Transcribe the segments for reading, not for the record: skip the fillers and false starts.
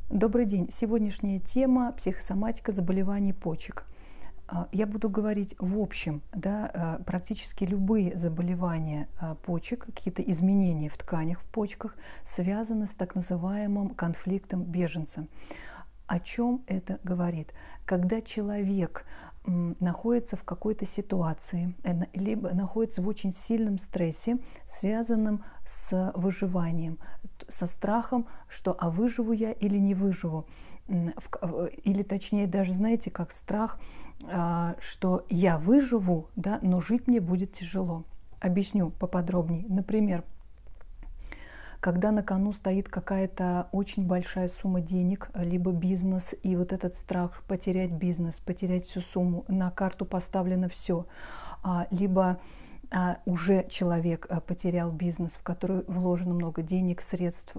Добрый день. Сегодняшняя тема — психосоматика заболеваний почек. Я буду говорить в общем, да, практически любые заболевания почек, какие-то изменения в тканях в почках связаны с так называемым конфликтом беженца. О чем это говорит? Когда человек находится в какой-то ситуации, либо находится в очень сильном стрессе, связанном с выживанием, со страхом, что а выживу я или не выживу, или точнее даже, знаете, как страх, что я выживу, да, но жить мне будет тяжело. Объясню поподробнее. Например, когда на кону стоит какая-то очень большая сумма денег, либо бизнес, и вот этот страх потерять бизнес, потерять всю сумму, на карту поставлено все, либо уже человек потерял бизнес, в который вложено много денег, средств,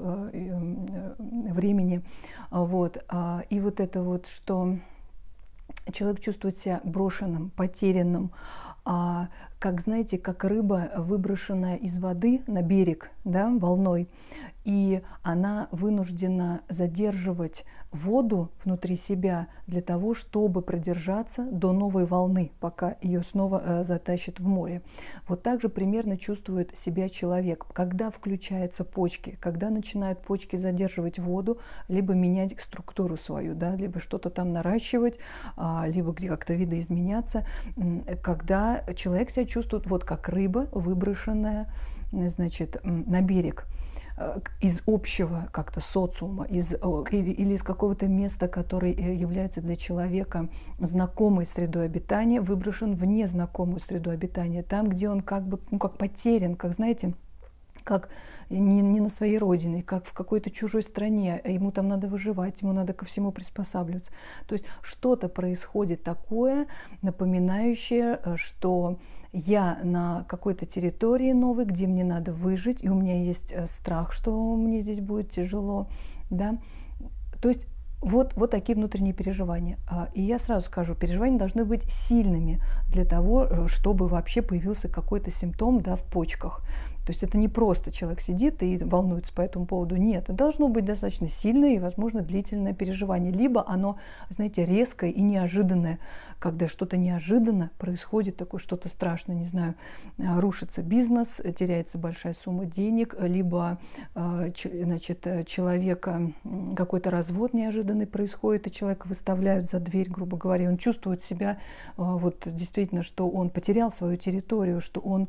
времени, вот, и вот это вот, что человек чувствует себя брошенным, потерянным, как, знаете, как рыба, выброшенная из воды на берег, да, волной, и она вынуждена задерживать воду внутри себя для того, чтобы продержаться до новой волны, пока ее снова затащит в море. Вот так же примерно чувствует себя человек, когда включаются почки, когда начинают почки задерживать воду, либо менять структуру свою, да, либо что-то там наращивать, либо где как-то видоизменяться, когда человек себя чувствует вот как рыба, выброшенная, значит, на берег из общего как-то социума, или из какого-то места, который является для человека знакомой средой обитания, выброшен в незнакомую среду обитания, там, где он как бы, как потерян, как, знаете, как не на своей родине, как в какой-то чужой стране, ему там надо выживать, ему надо ко всему приспосабливаться. То есть что-то происходит такое, напоминающее, что я на какой-то территории новой, где мне надо выжить, и у меня есть страх, что мне здесь будет тяжело, да. То есть вот такие внутренние переживания. И я сразу скажу, переживания должны быть сильными для того, чтобы вообще появился какой-то симптом, да, в почках. То есть это не просто человек сидит и волнуется по этому поводу. Нет, это должно быть достаточно сильное и, возможно, длительное переживание. Либо оно, знаете, резкое и неожиданное, когда что-то неожиданно происходит, такое что-то страшное, не знаю, рушится бизнес, теряется большая сумма денег, либо, значит, человека какой-то развод неожиданный происходит, и человека выставляют за дверь, грубо говоря, и он чувствует себя вот действительно, что он потерял свою территорию, что он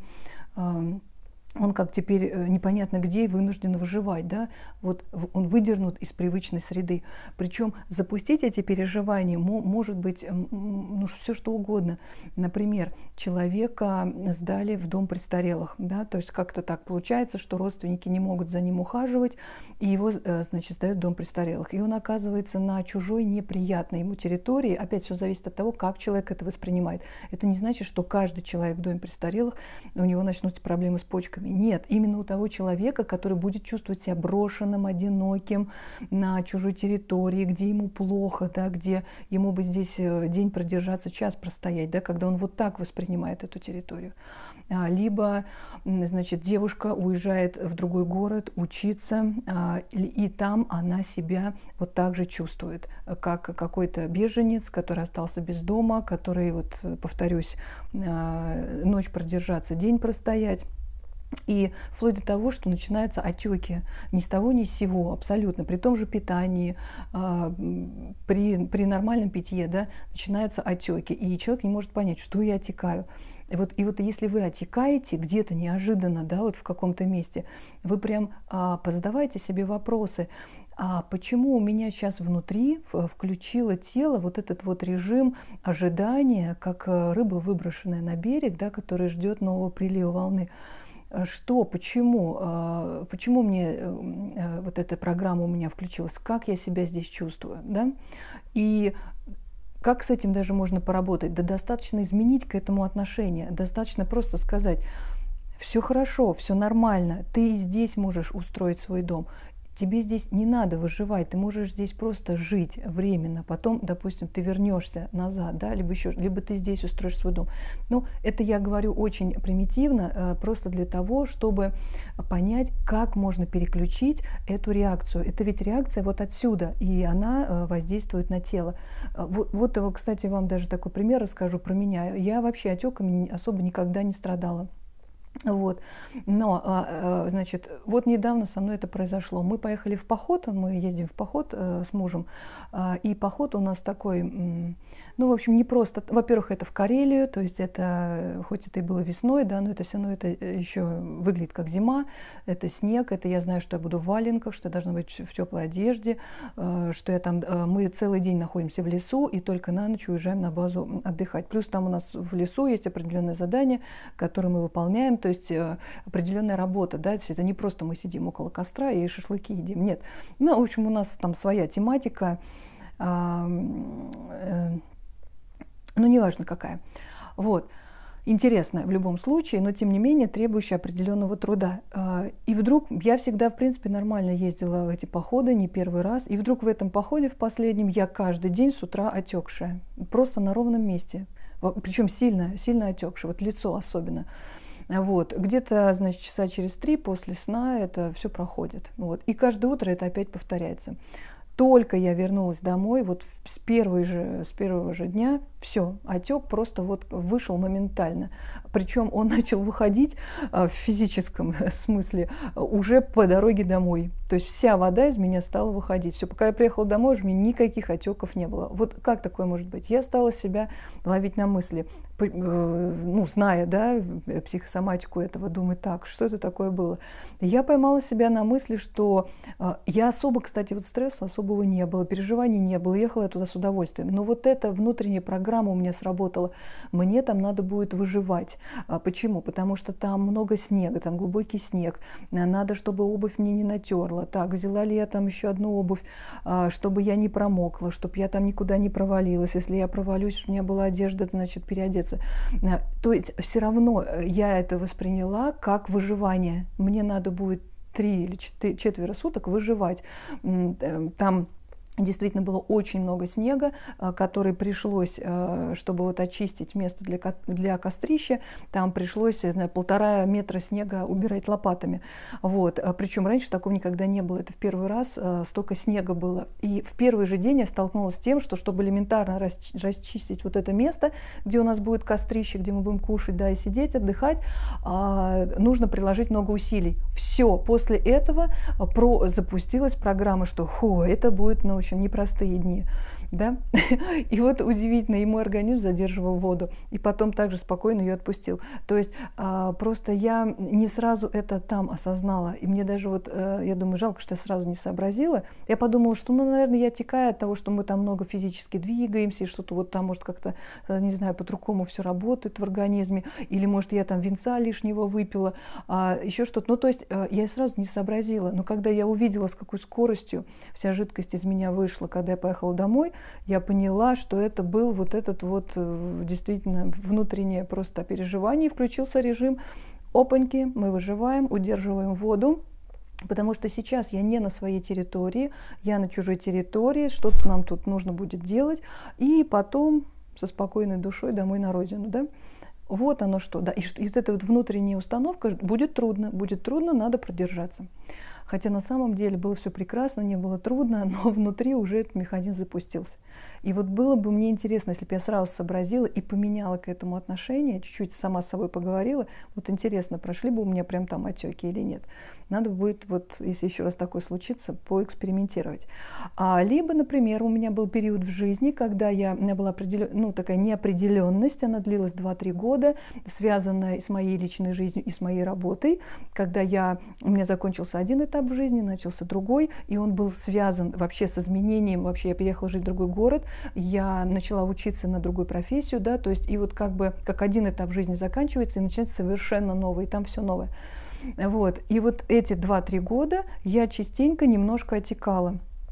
как теперь непонятно где и вынужден выживать, да, вот он выдернут из привычной среды. Причем запустить эти переживания может быть ну, все что угодно. Например, человека сдали в дом престарелых, да, то есть как-то так получается, что родственники не могут за ним ухаживать, и его, значит, сдают в дом престарелых. И он оказывается на чужой неприятной ему территории. Опять все зависит от того, как человек это воспринимает. Это не значит, что каждый человек в доме престарелых, у него начнутся проблемы с почками. Нет, именно у того человека, который будет чувствовать себя брошенным, одиноким на чужой территории, где ему плохо, да, где ему бы здесь день продержаться, час простоять, да, когда он вот так воспринимает эту территорию. Либо, значит, девушка уезжает в другой город учиться, и там она себя вот так же чувствует, как какой-то беженец, который остался без дома, который, вот, повторюсь, ночь продержаться, день простоять. И вплоть до того, что начинаются отеки ни с того ни с сего, абсолютно, при том же питании, при нормальном питье, да, начинаются отеки, и человек не может понять, что я отекаю. И вот если вы отекаете где-то неожиданно, да, вот в каком-то месте, вы прям позадавайте себе вопросы, а почему у меня сейчас внутри включило тело вот этот вот режим ожидания, как рыба, выброшенная на берег, да, которая ждет нового прилива волны. Что, почему мне вот эта программа у меня включилась, как я себя здесь чувствую, да? И как с этим даже можно поработать? Да достаточно изменить к этому отношение, достаточно просто сказать: все хорошо, все нормально, ты и здесь можешь устроить свой дом. тебе здесь не надо выживать, ты можешь здесь просто жить временно, потом, допустим, ты вернешься назад, да, либо ты здесь устроишь свой дом. Ну, это я говорю очень примитивно, просто для того, чтобы понять, как можно переключить эту реакцию. Это ведь реакция вот отсюда, и она воздействует на тело. Вот, кстати, вам даже такой пример расскажу про меня. Я вообще отеками особо никогда не страдала. Вот. Но, значит, вот недавно со мной это произошло. Мы поехали в поход, мы ездим в поход с мужем, и поход у нас такой, ну, в общем, не просто, во-первых, это в Карелию, то есть это, хоть это и было весной, да, но это все равно это еще выглядит как зима, это снег, это я знаю, что я буду в валенках, что я должна быть в теплой одежде, что я там, мы целый день находимся в лесу и только на ночь уезжаем на базу отдыхать. Плюс там у нас в лесу есть определенное задание, которое мы выполняем, то есть определенная работа, да, то есть это не просто мы сидим около костра и шашлыки едим, нет. Ну, в общем, у нас там своя тематика, ну, неважно какая. Вот. Интересная в любом случае, но тем не менее требующая определенного труда. И вдруг я всегда, в принципе, нормально ездила в эти походы, не первый раз. И вдруг в этом походе, в последнем, я каждый день с утра отекшая. Просто на ровном месте. Причем сильно, сильно отекшая, вот лицо особенно. Вот. Где-то, значит, часа через 3 после сна это все проходит. Вот. И каждое утро это опять повторяется. Только я вернулась домой, вот с первого же дня, все, отек просто вот вышел моментально. Причем он начал выходить в физическом смысле уже по дороге домой. То есть вся вода из меня стала выходить. Все, пока я приехала домой, уже у меня никаких отеков не было. Вот как такое может быть? Я стала себя ловить на мысли, ну, зная, да, психосоматику этого, думать, так, что это такое было? Я поймала себя на мысли, что я особо, кстати, вот стресса особого не было, переживаний не было, ехала я туда с удовольствием. Но вот эта внутренняя программа у меня сработала. Мне там надо будет выживать. Почему? Потому что там много снега, там глубокий снег. Надо, чтобы обувь мне не натерла. Так, взяла ли я там еще одну обувь, чтобы я не промокла, чтобы я там никуда не провалилась. Если я провалюсь, чтобы у меня была одежда, значит, переодеться. То есть все равно я это восприняла как выживание. Мне надо будет 3 или 4 суток выживать. Там действительно было очень много снега, который пришлось, чтобы вот очистить место для кострища, там пришлось 1,5 метра снега убирать лопатами. Вот. Причем раньше такого никогда не было. Это в первый раз столько снега было. И в первый же день я столкнулась с тем, что чтобы элементарно расчистить вот это место, где у нас будет кострище, где мы будем кушать, да, и сидеть, отдыхать, нужно приложить много усилий. Все. После этого запустилась программа, что это будет, ну, в общем, непростые дни. Да? И вот удивительно, и мой организм задерживал воду, и потом также спокойно ее отпустил. То есть просто я не сразу это там осознала, и мне даже вот, я думаю, жалко, что я сразу не сообразила. Я подумала, что, ну, наверное, я отекаю от того, что мы там много физически двигаемся, и что-то вот там, может, как-то, не знаю, по-другому все работает в организме, или, может, я там винца лишнего выпила, еще что-то. Ну, то есть я сразу не сообразила, но когда я увидела, с какой скоростью вся жидкость из меня вышла, когда я поехала домой, я поняла, что это был вот этот вот действительно внутреннее просто переживание. Включился режим опаньки, мы выживаем, удерживаем воду, потому что сейчас я не на своей территории, я на чужой территории, что-то нам тут нужно будет делать, и потом со спокойной душой домой на родину, да? Вот оно что, да, и вот эта вот внутренняя установка, будет трудно, надо продержаться. Хотя на самом деле было все прекрасно, не было трудно, но внутри уже этот механизм запустился. И вот было бы мне интересно, если бы я сразу сообразила и поменяла к этому отношение, чуть-чуть сама с собой поговорила, вот интересно, прошли бы у меня прям там отеки или нет. Надо будет, вот, если еще раз такое случится, поэкспериментировать. Либо, например, у меня был период в жизни, когда у меня была такая неопределенность, она длилась 2-3 года, связанная с моей личной жизнью и с моей работой, когда у меня закончился один этап в жизни, начался другой, и он был связан вообще с изменением, вообще я переехала жить в другой город, я начала учиться на другую профессию, да, то есть и вот как бы как один этап жизни заканчивается и начинается совершенно новый, и там все новое. Вот. И вот эти 2-3 года я частенько немножко отекала.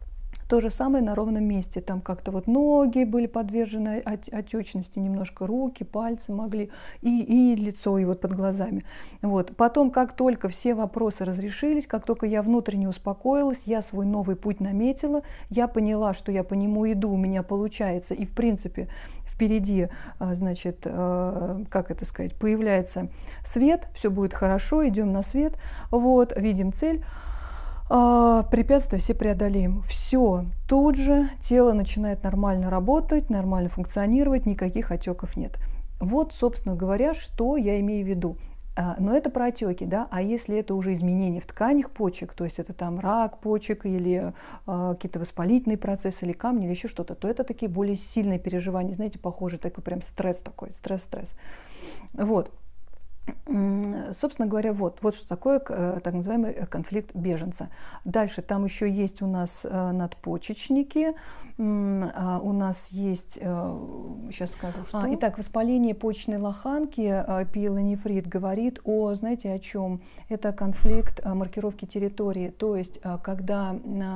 То же самое на ровном месте. Там как-то вот ноги были подвержены отечности, немножко руки, пальцы могли, и лицо, и вот под глазами. Вот. Потом, как только все вопросы разрешились, как только я внутренне успокоилась, я свой новый путь наметила, я поняла, что я по нему иду, у меня получается, и в принципе впереди, значит, как это сказать, появляется свет, все будет хорошо, идем на свет, вот, видим цель. Препятствия все преодолеем. Все, тут же тело начинает нормально работать, нормально функционировать, никаких отеков нет. Вот, собственно говоря, что я имею в виду. Но это про отеки, да, а если это уже изменения в тканях почек, то есть это там рак почек или какие-то воспалительные процессы, или камни, или еще что-то, то это такие более сильные переживания, знаете, похоже, такой прям стресс такой, стресс. Вот. Собственно говоря, вот что такое так называемый конфликт беженца. Дальше там еще есть у нас надпочечники, у нас есть, сейчас скажу, что. Итак, воспаление почечной лоханки, пиелонефрит говорит о, знаете, о чем? Это конфликт маркировки территории, то есть когда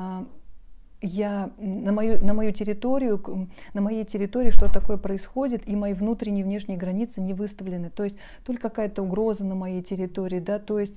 на моей территории что-то такое происходит, и мои внутренние и внешние границы не выставлены. То есть только какая-то угроза на моей территории, да, то есть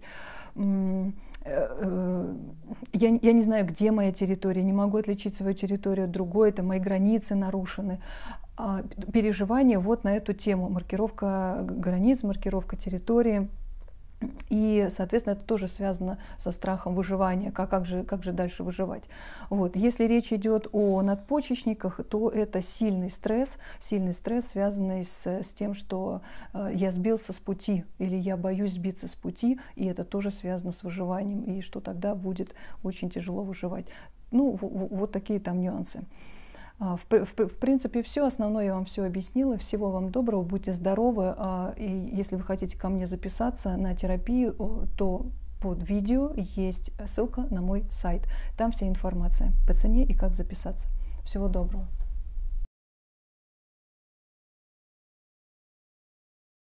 я не знаю, где моя территория, не могу отличить свою территорию от другой, это мои границы нарушены. Переживания вот на эту тему, маркировка границ, маркировка территории. И, соответственно, это тоже связано со страхом выживания, как же дальше выживать. Вот. Если речь идет о надпочечниках, то это сильный стресс, связанный с тем, что я сбился с пути, или я боюсь сбиться с пути, и это тоже связано с выживанием, и что тогда будет очень тяжело выживать. Ну, вот такие там нюансы. В принципе, все. Основное я вам все объяснила. Всего вам доброго, будьте здоровы. И если вы хотите ко мне записаться на терапию, то под видео есть ссылка на мой сайт. Там вся информация по цене и как записаться. Всего доброго.